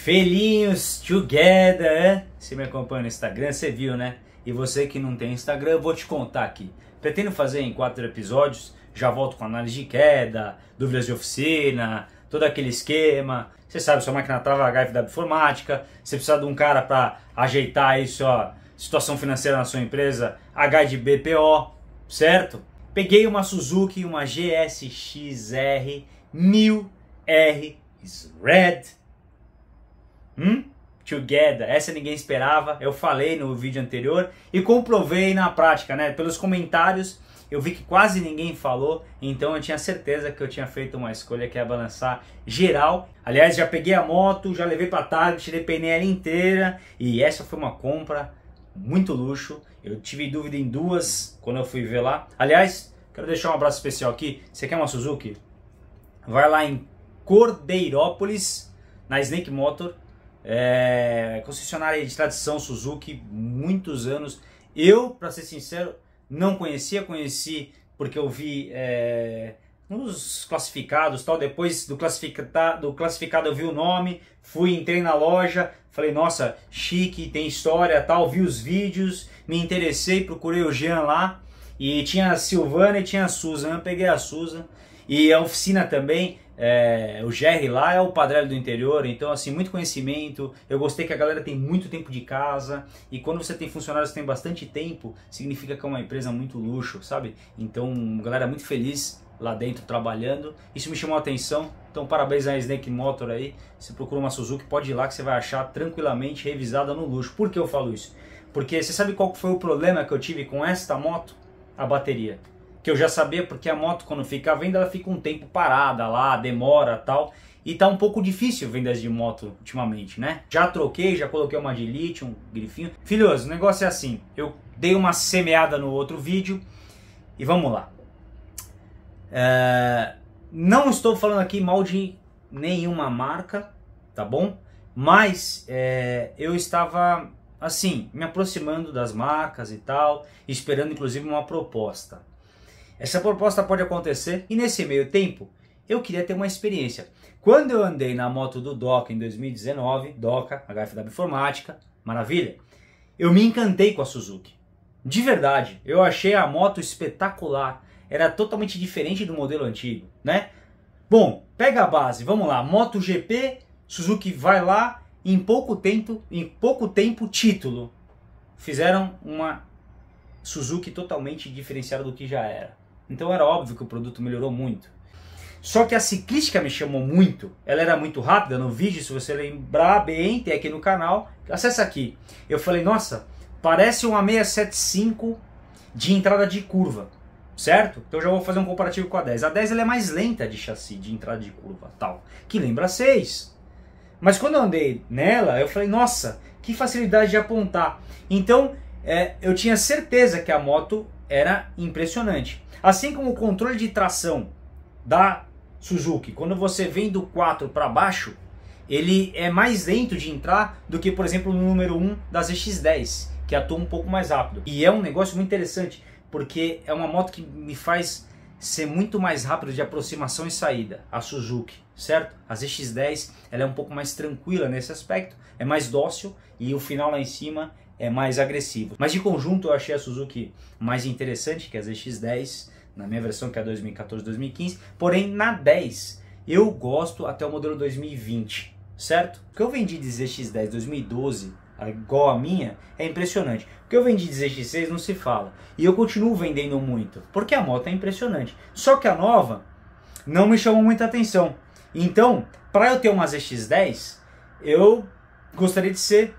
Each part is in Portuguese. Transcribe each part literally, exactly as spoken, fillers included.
Felinhos together. Você me acompanha no Instagram, você viu, né? E você que não tem Instagram, eu vou te contar aqui. Pretendo fazer em quatro episódios, já volto com análise de queda, dúvidas de oficina, todo aquele esquema. Você sabe, sua máquina trava H F W informática, você precisa de um cara para ajeitar aí sua situação financeira na sua empresa, H de B P O, certo? Peguei uma Suzuki, uma G S X R mil R is red. Hum? Together, essa ninguém esperava, eu falei no vídeo anterior e comprovei na prática, né? Pelos comentários eu vi que quase ninguém falou, então eu tinha certeza que eu tinha feito uma escolha que ia balançar geral. Aliás, já peguei a moto, já levei para Target, depenei ela inteira e essa foi uma compra muito luxo. Eu tive dúvida em duas quando eu fui ver lá. Aliás, quero deixar um abraço especial aqui. Você quer uma Suzuki? Vai lá em Cordeirópolis, na Snake Motor. É, concessionária de tradição Suzuki, muitos anos. Eu, para ser sincero, não conhecia, conheci porque eu vi é, nos classificados, tal. Depois do classificado, do classificado eu vi o nome, fui, entrei na loja, falei, nossa, chique, tem história, tal. Vi os vídeos, me interessei, procurei o Jean lá e tinha a Silvana e tinha a Susan. Eu peguei a Susan e a oficina também. É, o Jerry lá é o padrão do interior, então assim, muito conhecimento. Eu gostei que a galera tem muito tempo de casa e quando você tem funcionários que tem bastante tempo, significa que é uma empresa muito luxo, sabe? Então, galera muito feliz lá dentro trabalhando, isso me chamou a atenção. Então parabéns à Snake Motor aí, se procura uma Suzuki, pode ir lá que você vai achar tranquilamente revisada no luxo. Por que eu falo isso? Porque você sabe qual foi o problema que eu tive com esta moto? A bateria. Que eu já sabia, porque a moto quando fica à venda ela fica um tempo parada lá, demora tal, e tá um pouco difícil vendas de moto ultimamente, né? Já troquei, já coloquei uma de lítio, um grifinho. Filhos, o negócio é assim, eu dei uma semeada no outro vídeo e vamos lá. É, não estou falando aqui mal de nenhuma marca, tá bom? Mas é, eu estava assim, me aproximando das marcas e tal, esperando inclusive uma proposta. Essa proposta pode acontecer e nesse meio tempo eu queria ter uma experiência. Quando eu andei na moto do Doca em dois mil e dezenove, Doca, H F W Informática, maravilha, eu me encantei com a Suzuki. De verdade, eu achei a moto espetacular. Era totalmente diferente do modelo antigo, né? Bom, pega a base, vamos lá, MotoGP, Suzuki vai lá, em pouco tempo, em pouco tempo, título. Fizeram uma Suzuki totalmente diferenciada do que já era. Então era óbvio que o produto melhorou muito. Só que a ciclística me chamou muito. Ela era muito rápida no vídeo, se você lembrar bem, tem aqui no canal. Acessa aqui. Eu falei, nossa, parece uma seiscentos e setenta e cinco de entrada de curva, certo? Então eu já vou fazer um comparativo com a dez. A dez ela é mais lenta de chassi, de entrada de curva, tal, que lembra a seis. Mas quando eu andei nela, eu falei, nossa, que facilidade de apontar. Então é, eu tinha certeza que a moto era impressionante. Assim como o controle de tração da Suzuki, quando você vem do quatro para baixo, ele é mais lento de entrar do que, por exemplo, no número um da Z X dez, que atua um pouco mais rápido. E é um negócio muito interessante, porque é uma moto que me faz ser muito mais rápido de aproximação e saída, a Suzuki, certo? A Z X dez ela é um pouco mais tranquila nesse aspecto, é mais dócil e o final lá em cima é mais agressivo. Mas de conjunto eu achei a Suzuki mais interessante que a Z X dez, na minha versão que é a dois mil e quatorze dois mil e quinze, porém na dez eu gosto até o modelo dois mil e vinte, certo? O que eu vendi de Z X dez dois mil e doze, igual a minha, é impressionante. O que eu vendi de Z X seis não se fala. E eu continuo vendendo muito, porque a moto é impressionante. Só que a nova não me chamou muita atenção. Então, para eu ter uma Z X dez, eu gostaria de ser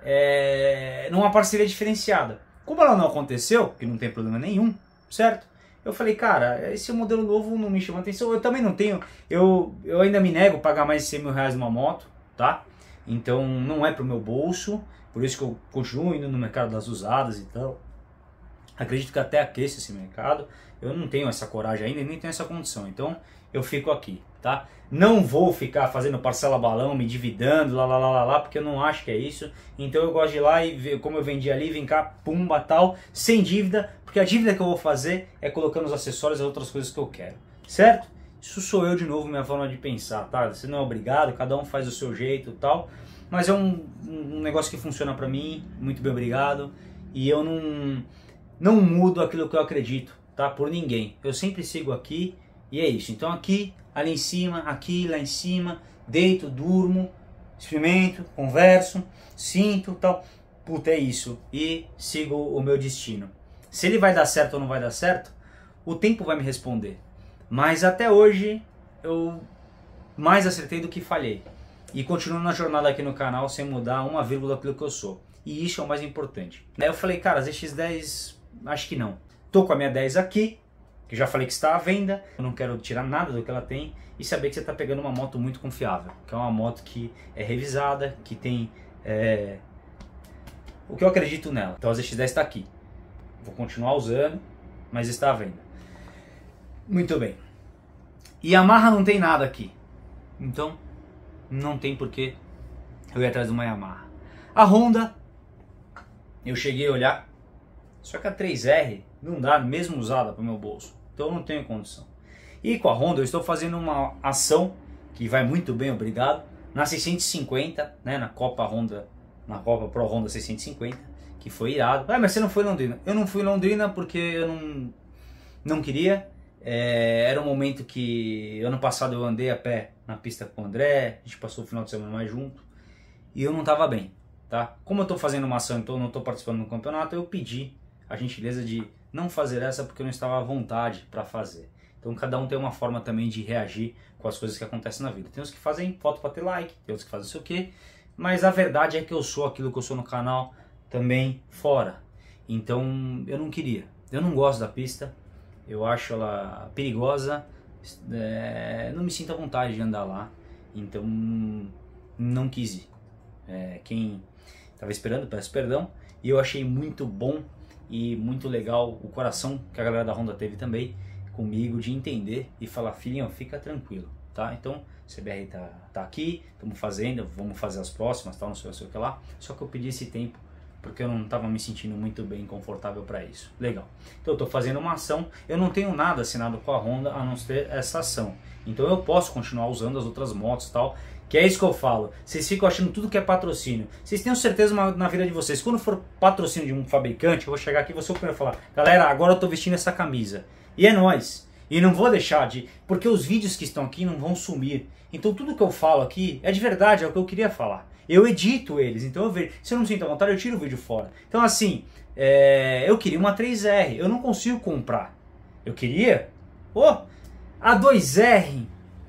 É, numa parceria diferenciada. Como ela não aconteceu, que não tem problema nenhum, certo? Eu falei, cara, esse modelo novo não me chama atenção. Eu também não tenho, eu, eu ainda me nego a pagar mais de cem mil reais numa moto, tá? Então não é pro meu bolso, por isso que eu continuo indo no mercado das usadas e tal. Acredito que até aqueça esse mercado. Eu não tenho essa coragem ainda e nem tenho essa condição, então eu fico aqui, tá? Não vou ficar fazendo parcela balão, me dividando, lá, lá, lá, lá, lá, porque eu não acho que é isso. Então eu gosto de ir lá e ver como eu vendi ali, vem cá, pumba, tal, sem dívida, porque a dívida que eu vou fazer é colocando os acessórios e outras coisas que eu quero, certo? Isso sou eu de novo, minha forma de pensar, tá? Você não é obrigado, cada um faz do seu jeito e tal. Mas é um, um negócio que funciona pra mim, muito bem, obrigado. E eu não, não mudo aquilo que eu acredito, tá? Por ninguém. Eu sempre sigo aqui e é isso. Então aqui, ali em cima, aqui, lá em cima, deito, durmo, experimento, converso, sinto, tal. Puta, é isso. E sigo o meu destino. Se ele vai dar certo ou não vai dar certo, o tempo vai me responder. Mas até hoje eu mais acertei do que falhei. E continuo na jornada aqui no canal sem mudar uma vírgula daquilo que eu sou. E isso é o mais importante. Aí eu falei, cara, Z X dez, acho que não. Tô com a minha dez aqui, que já falei que está à venda. Eu não quero tirar nada do que ela tem. E saber que você está pegando uma moto muito confiável. Que é uma moto que é revisada, que tem é, o que eu acredito nela. Então a Z X dez está aqui. Vou continuar usando, mas está à venda. Muito bem. E a Yamaha não tem nada aqui. Então não tem porquê eu ir atrás de uma Yamaha. A Honda, eu cheguei a olhar, só que a três R não dá, mesmo usada para o meu bolso. Então eu não tenho condição. E com a Honda eu estou fazendo uma ação que vai muito bem, obrigado, na seiscentos e cinquenta, né, na Copa Honda, na Copa Pro Honda seiscentos e cinquenta, que foi irado. Ah, mas você não foi em Londrina? Eu não fui em Londrina porque eu não, não queria. É, era um momento que ano passado eu andei a pé na pista com o André, a gente passou o final de semana mais junto e eu não estava bem, tá? Como eu estou fazendo uma ação, então eu não estou participando do campeonato, eu pedi a gentileza de não fazer essa porque eu não estava à vontade para fazer. Então cada um tem uma forma também de reagir com as coisas que acontecem na vida. Tem uns que fazem foto para ter like, tem outros que fazem não sei o que, mas a verdade é que eu sou aquilo que eu sou no canal também fora. Então eu não queria, eu não gosto da pista. Eu acho ela perigosa, é, não me sinto à vontade de andar lá, então não quis ir. É, quem estava esperando, peço perdão, e eu achei muito bom e muito legal o coração que a galera da Honda teve também comigo de entender e falar, filhinho, fica tranquilo, tá? Então, C B R tá, tá aqui, estamos fazendo, vamos fazer as próximas, tal, não sei, não sei o que lá, só que eu pedi esse tempo porque eu não estava me sentindo muito bem confortável para isso. Legal. Então eu estou fazendo uma ação, eu não tenho nada assinado com a Honda a não ser essa ação. Então eu posso continuar usando as outras motos e tal, que é isso que eu falo. Vocês ficam achando tudo que é patrocínio. Vocês tenham certeza na vida de vocês, quando for patrocínio de um fabricante, eu vou chegar aqui e vou ser o primeiro a falar, galera, agora eu estou vestindo essa camisa. E é nóis. E não vou deixar de... Porque os vídeos que estão aqui não vão sumir. Então tudo que eu falo aqui é de verdade, é o que eu queria falar. Eu edito eles, então eu vejo. Se eu não sinto a vontade, eu tiro o vídeo fora. Então assim, é, eu queria uma três R, eu não consigo comprar. Eu queria... Oh, a dois R...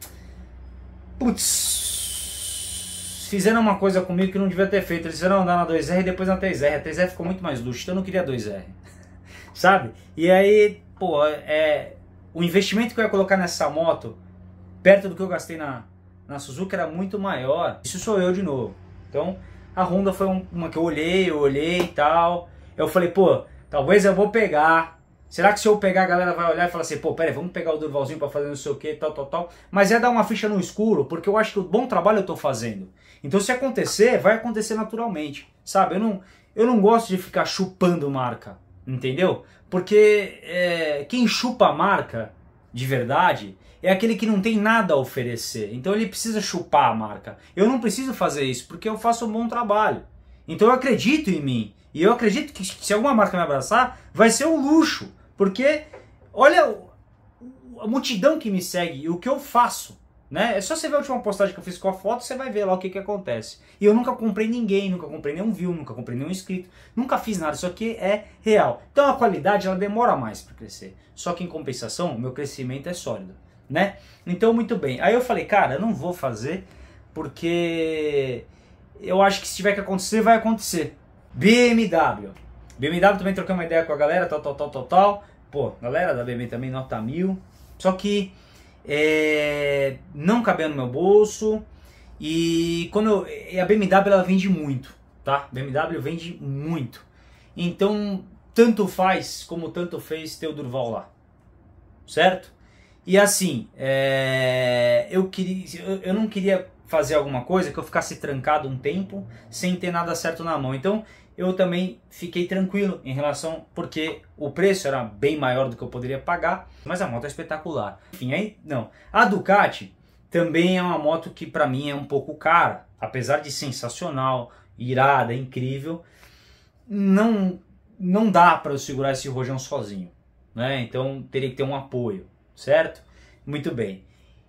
Putz... Fizeram uma coisa comigo que não devia ter feito. Eles fizeram andar na dois R e depois na três R. A três R ficou muito mais luxo, então eu não queria a dois R. Sabe? E aí, pô, é... o investimento que eu ia colocar nessa moto, perto do que eu gastei na, na Suzuki, era muito maior. Isso sou eu de novo. Então, a Honda foi uma que eu olhei, eu olhei e tal. Eu falei, pô, talvez eu vou pegar. Será que se eu pegar a galera vai olhar e falar assim, pô, pera aí, vamos pegar o Durvalzinho pra fazer não sei o que, tal, tal, tal. Mas é dar uma ficha no escuro, porque eu acho que o bom trabalho eu tô fazendo. Então se acontecer, vai acontecer naturalmente, sabe? Eu não, eu não gosto de ficar chupando marca, entendeu? Porque é, quem chupa a marca de verdade é aquele que não tem nada a oferecer. Então ele precisa chupar a marca. Eu não preciso fazer isso porque eu faço um bom trabalho. Então eu acredito em mim. E eu acredito que se alguma marca me abraçar, vai ser um luxo. Porque olha a multidão que me segue e o que eu faço. Né? É só você ver a última postagem que eu fiz com a foto, você vai ver lá o que, que acontece. E eu nunca comprei ninguém, nunca comprei nenhum view, nunca comprei nenhum inscrito, nunca fiz nada, isso aqui é real. Então a qualidade ela demora mais para crescer. Só que em compensação, o meu crescimento é sólido. Né? Então muito bem. Aí eu falei, cara, eu não vou fazer porque eu acho que se tiver que acontecer, vai acontecer. B M W. B M W também troquei uma ideia com a galera, tal, tal, tal, tal, tal. Pô, galera da B M W também, nota mil. Só que é, não cabia no meu bolso. E quando eu, e a B M W ela vende muito, tá? B M W vende muito. Então, tanto faz como tanto fez ter o Durval lá. Certo? E assim, é, eu, queria, eu, eu não queria fazer alguma coisa que eu ficasse trancado um tempo sem ter nada certo na mão. Então eu também fiquei tranquilo em relação, porque o preço era bem maior do que eu poderia pagar, mas a moto é espetacular. Enfim, aí não. A Ducati também é uma moto que para mim é um pouco cara, apesar de sensacional, irada, incrível, não não dá para eu segurar esse rojão sozinho, né? Então teria que ter um apoio, certo? Muito bem.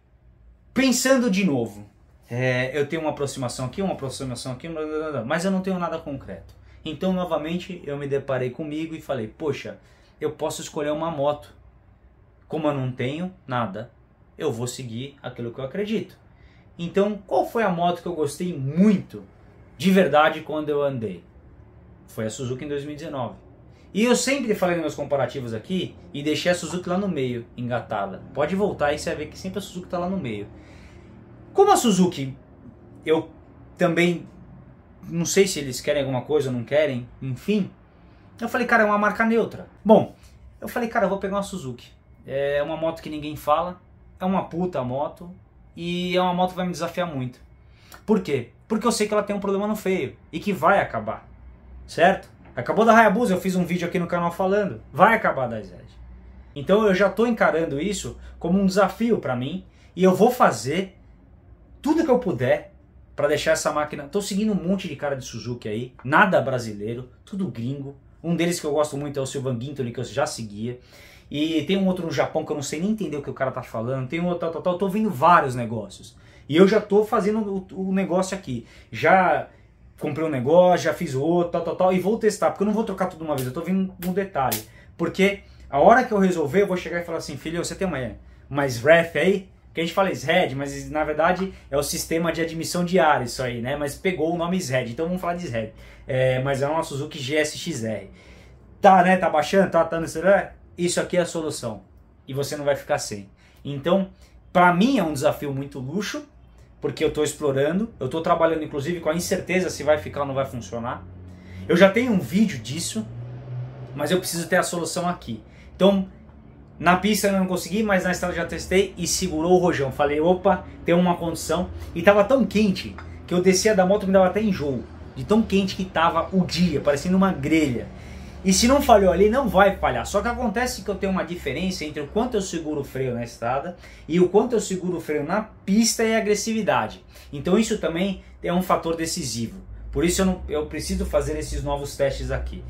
Pensando de novo, é, eu tenho uma aproximação aqui, uma aproximação aqui, mas eu não tenho nada concreto. Então, novamente, eu me deparei comigo e falei, poxa, eu posso escolher uma moto. Como eu não tenho nada, eu vou seguir aquilo que eu acredito. Então, qual foi a moto que eu gostei muito, de verdade, quando eu andei? Foi a Suzuki em dois mil e dezenove. E eu sempre falei nos meus comparativos aqui e deixei a Suzuki lá no meio, engatada. Pode voltar e você vai ver que sempre a Suzuki está lá no meio. Como a Suzuki, eu também não sei se eles querem alguma coisa ou não querem, enfim. Eu falei, cara, é uma marca neutra. Bom, eu falei, cara, eu vou pegar uma Suzuki. É uma moto que ninguém fala, é uma puta moto e é uma moto que vai me desafiar muito. Por quê? Porque eu sei que ela tem um problema no freio e que vai acabar, certo? Acabou da Hayabusa, eu fiz um vídeo aqui no canal falando, vai acabar da Z. Então eu já estou encarando isso como um desafio para mim e eu vou fazer tudo que eu puder para deixar essa máquina. Tô seguindo um monte de cara de Suzuki aí, nada brasileiro, tudo gringo. Um deles que eu gosto muito é o Sylvain Guintoli, que eu já seguia. E tem um outro no Japão que eu não sei nem entender o que o cara tá falando. Tem um outro, tal, tal, tal. Eu tô vendo vários negócios. E eu já tô fazendo o, o negócio aqui. Já comprei um negócio, já fiz outro, tal, tal, tal. E vou testar, porque eu não vou trocar tudo de uma vez. Eu tô vendo um detalhe. Porque a hora que eu resolver, eu vou chegar e falar assim, filho, você tem uma, uma S R E F aí? Que a gente fala S R E D, mas na verdade é o sistema de admissão de ar isso aí, né? Mas pegou o nome S R E D, então vamos falar de S R E D. É, mas é uma Suzuki G S X R. Tá, né? Tá baixando? Tá, tá no celular? Isso aqui é a solução. E você não vai ficar sem. Então, pra mim é um desafio muito luxo, porque eu tô explorando, eu tô trabalhando inclusive com a incerteza se vai ficar ou não vai funcionar. Eu já tenho um vídeo disso, mas eu preciso ter a solução aqui. Então, na pista eu não consegui, mas na estrada já testei e segurou o rojão. Falei, opa, tem uma condição. E tava tão quente que eu descia da moto e me dava até enjoo. De tão quente que tava o dia, parecendo uma grelha. E se não falhou ali, não vai falhar. Só que acontece que eu tenho uma diferença entre o quanto eu seguro o freio na estrada e o quanto eu seguro o freio na pista e a agressividade. Então isso também é um fator decisivo. Por isso eu, não, eu preciso fazer esses novos testes aqui.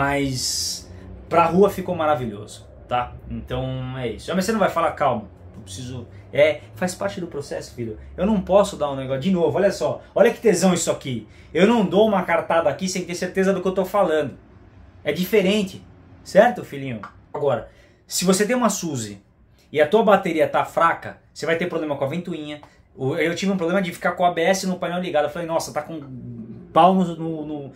Mas pra rua ficou maravilhoso. Tá? Então é isso. Mas você não vai falar, calma, eu preciso... É, faz parte do processo, filho. Eu não posso dar um negócio... De novo, olha só, olha que tesão isso aqui. Eu não dou uma cartada aqui sem ter certeza do que eu tô falando. É diferente, certo, filhinho? Agora, se você tem uma Suzy e a tua bateria tá fraca, você vai ter problema com a ventoinha. Eu tive um problema de ficar com o A B S no painel ligado. Eu falei, nossa, tá com pau no, no, no,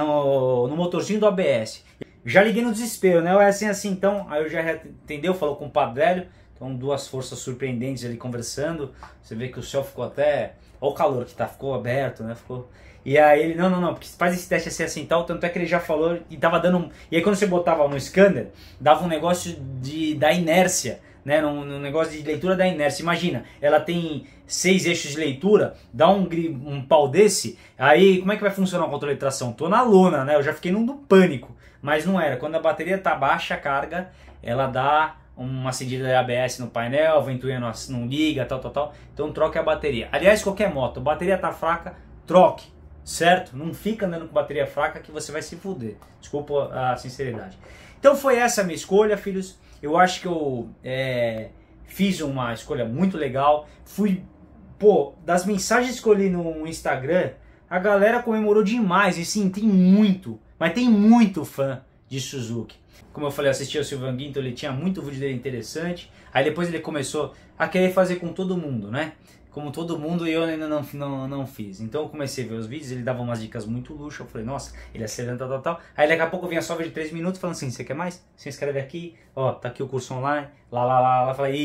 no, no motorzinho do A B S. Já liguei no desespero, né? É assim, assim, então, aí eu já entendeu, falou com o Padre Hélio, então duas forças surpreendentes ali conversando, você vê que o céu ficou até, olha o calor que tá, ficou aberto, né? Ficou... E aí ele, não, não, não, porque faz esse teste assim, assim, tal, tanto é que ele já falou e tava dando, um... e aí quando você botava no scanner, dava um negócio de, da inércia, né? Um, um negócio de leitura da inércia, imagina, ela tem seis eixos de leitura, dá um, um pau desse, aí como é que vai funcionar o controle de tração? Tô na lona, né? Eu já fiquei num do pânico. Mas não era. Quando a bateria tá baixa a carga, ela dá uma acendida de A B S no painel, a ventoinha não, não liga, tal, tal, tal. Então troque a bateria. Aliás, qualquer moto, a bateria tá fraca, troque, certo? Não fica andando com bateria fraca que você vai se fuder. Desculpa a sinceridade. Então foi essa a minha escolha, filhos. Eu acho que eu é, fiz uma escolha muito legal. Fui, pô, das mensagens que escolhi no Instagram, a galera comemorou demais. E sim, tem muito... Mas tem muito fã de Suzuki. Como eu falei, eu assisti ao Sylvain Guintoli, ele tinha muito vídeo dele interessante. Aí depois ele começou a querer fazer com todo mundo, né? Como todo mundo, e eu ainda não, não, não fiz. Então eu comecei a ver os vídeos, ele dava umas dicas muito luxo. Eu falei, nossa, ele acelera, tal, tal, tal. Aí daqui a pouco vinha só vídeo de três minutos falando assim, você quer mais? Se inscreve aqui, ó, tá aqui o curso online, lá, lá, lá, lá. Falei,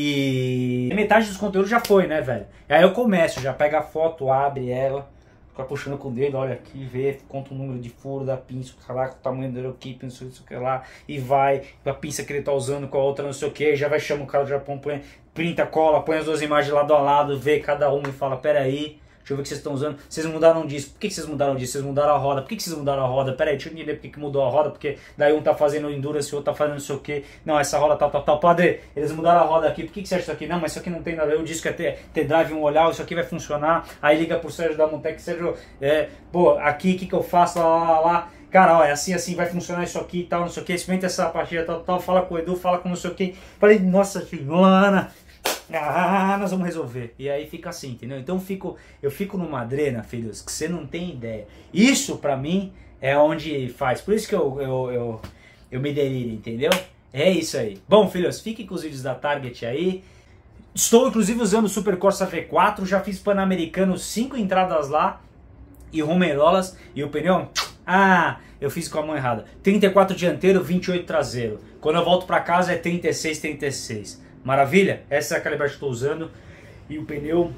e metade dos conteúdos já foi, né, velho? Aí eu começo, já pega a foto, abre ela, fica puxando com o dedo, olha aqui, vê, conta o número de furo da pinça, caraca, o tamanho do equipe, não sei o que lá, e vai, a pinça que ele tá usando com a outra, não sei o que, já vai chamar o cara do Japão, põe, printa, cola, põe as duas imagens lado a lado, vê cada uma e fala, pera aí, deixa deixa eu ver o que vocês estão usando, vocês mudaram disso, por que vocês mudaram disso, vocês mudaram a roda, por que vocês mudaram a roda, pera aí, deixa eu entender por que que mudou a roda, porque daí um tá fazendo endurance, o outro tá fazendo não sei o que, não, essa roda tal, tal, tal, padre, eles mudaram a roda aqui, por que que você acha isso aqui? Não, mas isso aqui não tem nada, eu disse que é ter, ter drive, um olhar, isso aqui vai funcionar, aí liga pro Sérgio da Montec, Sérgio, é, pô, aqui, o que que eu faço, lá, lá, lá, lá. Cara, ó, é assim, assim, vai funcionar isso aqui e tal, não sei o que, experimenta essa partida tal, tal, fala com o Edu, fala com não sei o que. Falei, nossa senhora, ah, nós vamos resolver. E aí fica assim, entendeu? Então eu fico, eu fico numa drena, filhos, que você não tem ideia. Isso pra mim é onde faz, por isso que eu, eu, eu, eu me deliro, entendeu? É isso aí. Bom, filhos, fiquem com os vídeos da Target aí. Estou inclusive usando o Super Corsa V quatro, já fiz Pan-Americano, cinco entradas lá e Romerolas, e o pneu... Ah, eu fiz com a mão errada. trinta e quatro dianteiro, vinte e oito traseiro. Quando eu volto pra casa é trinta e seis, trinta e seis. Maravilha? Essa é a calibragem que eu tô usando. E o pneu...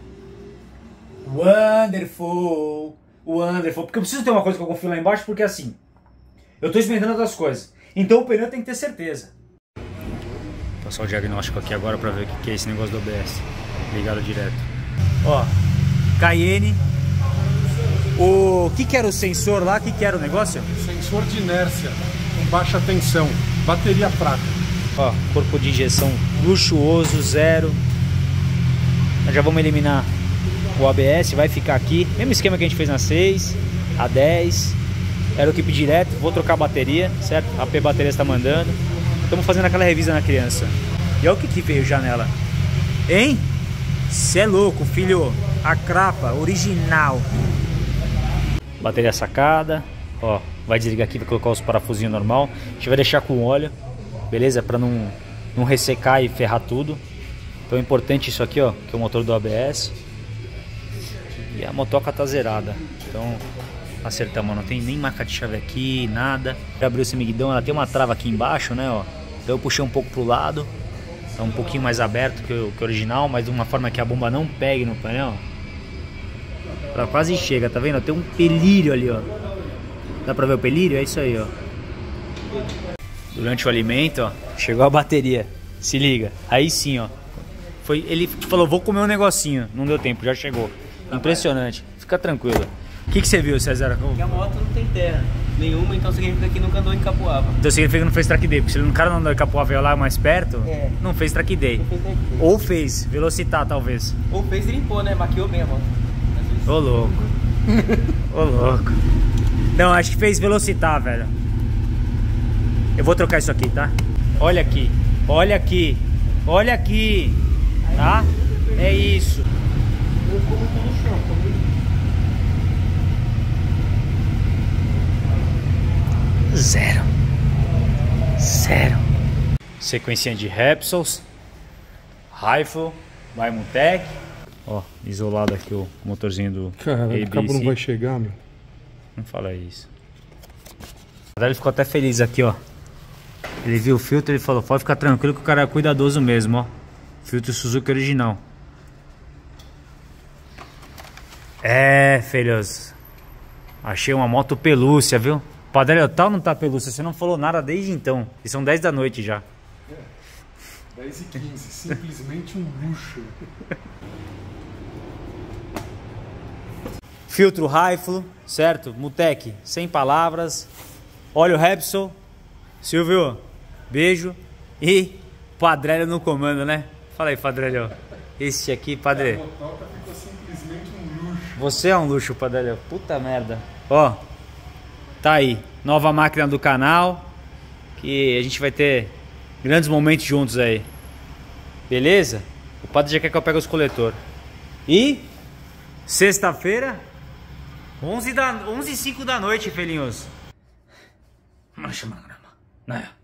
Wonderful! Wonderful! Porque eu preciso ter uma coisa que eu confio lá embaixo, porque assim... Eu tô experimentando outras coisas. Então o pneu tem que ter certeza. Vou passar o diagnóstico aqui agora pra ver o que é esse negócio do A B S. Ligado direto. Ó, Cayenne... O que que era o sensor lá? O que que era o negócio? Sensor de inércia, com baixa tensão, bateria fraca. Ó, corpo de injeção luxuoso, zero. Nós já vamos eliminar o A B S, vai ficar aqui. Mesmo esquema que a gente fez na seis, a dez. Era o equipe direto, vou trocar a bateria, certo? A P Bateria está mandando. Estamos fazendo aquela revisa na criança. E olha o que que veio já nela. Hein? Cê é louco, filho. A crapa original. Bateria sacada, ó, vai desligar aqui, vai colocar os parafusinhos normal. A gente vai deixar com óleo, beleza? Para não, não ressecar e ferrar tudo. Então é importante isso aqui, ó, que é o motor do A B S. E a motoca tá zerada. Então, acertamos, não tem nem marca de chave aqui, nada. Abriu esse miguidão, ela tem uma trava aqui embaixo, né, ó. Então eu puxei um pouco pro lado. Tá um pouquinho mais aberto que o, que o original, mas de uma forma que a bomba não pegue no painel. Ela quase chega, tá vendo? Tem um pelírio ali, ó. Dá pra ver o pelírio? É isso aí, ó. Durante o alimento, ó, chegou a bateria. Se liga. Aí sim, ó. Foi, ele falou, vou comer um negocinho. Não deu tempo, já chegou. Impressionante. Fica tranquilo. O que, que você viu, César? Que a moto não tem terra nenhuma, então significa que nunca andou em Capoava. Então significa que não fez track day. Porque se o cara não andou em Capoava e ia lá mais perto, é. não fez track day. Não fez track day. Ou fez, velocitar talvez. Ou fez e limpou, né? Maquiou bem a moto. Ô louco. Ô louco. Não, acho que fez velocitar, velho. Eu vou trocar isso aqui, tá? Olha aqui. Olha aqui. Olha aqui. Tá? É isso. Zero. Zero. Sequencinha de Repsols. Rifle. By Montec. Ó, isolado aqui o motorzinho do Cara, o cabo não vai chegar, meu. Não fala isso. Ele ficou até feliz aqui, ó. Ele viu o filtro e ele falou, pode ficar tranquilo que o cara é cuidadoso mesmo, ó. Filtro Suzuki original. É, filhos. Achei uma moto pelúcia, viu? Padre, tal não tá pelúcia, você não falou nada desde então. E são dez da noite já. É, dez e quinze, simplesmente um luxo. Filtro Rifle, certo? Montec, sem palavras. Óleo Repsol. Silvio, beijo. E Padrelho no comando, né? Fala aí, Padrelho. Esse aqui, Padre. A motoca ficou simplesmente um luxo. Você é um luxo, Padrelho. Puta merda. Ó, tá aí. Nova máquina do canal. Que a gente vai ter grandes momentos juntos aí. Beleza? O Padre já quer que eu pegue os coletores. E sexta-feira, onze e cinco da noite, filhinhos. Marcha, magrama. Né?